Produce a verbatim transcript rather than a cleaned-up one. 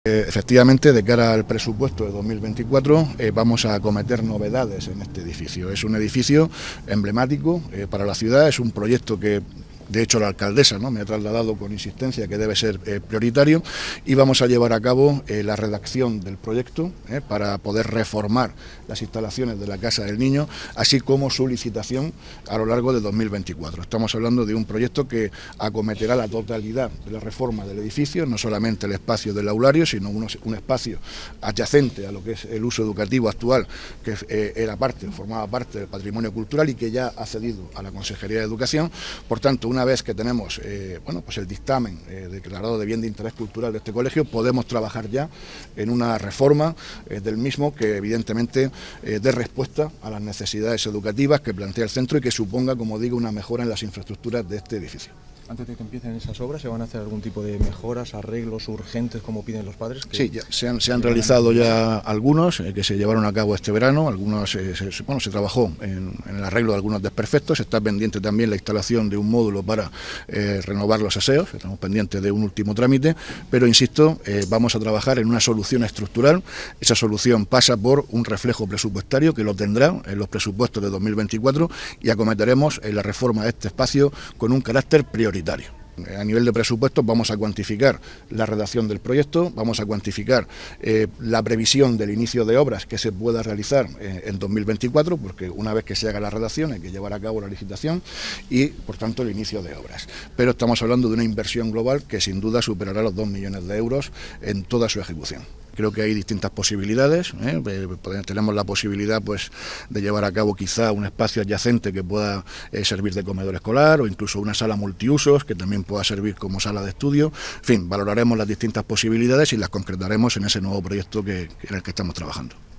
Eh, efectivamente, de cara al presupuesto de dos mil veinticuatro eh, vamos a acometer novedades en este edificio. Es un edificio emblemático eh, para la ciudad, es un proyecto que de hecho la alcaldesa ¿no? me ha trasladado con insistencia que debe ser eh, prioritario, y vamos a llevar a cabo eh, la redacción del proyecto eh, para poder reformar las instalaciones de la Casa del Niño, así como su licitación a lo largo de dos mil veinticuatro. Estamos hablando de un proyecto que acometerá la totalidad de la reforma del edificio, no solamente el espacio del aulario, sino unos, un espacio adyacente a lo que es el uso educativo actual, que eh, era parte, formaba parte del patrimonio cultural y que ya ha cedido a la Consejería de Educación. Por tanto, una vez que tenemos eh, bueno, pues el dictamen eh, declarado de bien de interés cultural de este colegio, podemos trabajar ya en una reforma eh, del mismo que evidentemente eh, dé respuesta a las necesidades educativas que plantea el centro y que suponga, como digo, una mejora en las infraestructuras de este edificio. Antes de que empiecen esas obras, ¿se van a hacer algún tipo de mejoras, arreglos urgentes como piden los padres? Sí, ya se han, se han realizado ya algunos eh, que se llevaron a cabo este verano, algunos eh, se, bueno, se trabajó en, en el arreglo de algunos desperfectos, está pendiente también la instalación de un módulo para eh, renovar los aseos, estamos pendientes de un último trámite, pero insisto, eh, vamos a trabajar en una solución estructural. Esa solución pasa por un reflejo presupuestario que lo tendrá en los presupuestos de dos mil veinticuatro y acometeremos en la reforma de este espacio con un carácter prioritario. A nivel de presupuestos vamos a cuantificar la redacción del proyecto, vamos a cuantificar eh, la previsión del inicio de obras que se pueda realizar eh, en dos mil veinticuatro, porque una vez que se haga la redacción hay que llevar a cabo la licitación y, por tanto, el inicio de obras. Pero estamos hablando de una inversión global que sin duda superará los dos millones de euros en toda su ejecución. Creo que hay distintas posibilidades, ¿eh? Tenemos la posibilidad pues, de llevar a cabo quizá un espacio adyacente que pueda eh, servir de comedor escolar, o incluso una sala multiusos que también pueda servir como sala de estudio. En fin, valoraremos las distintas posibilidades y las concretaremos en ese nuevo proyecto que, en el que estamos trabajando.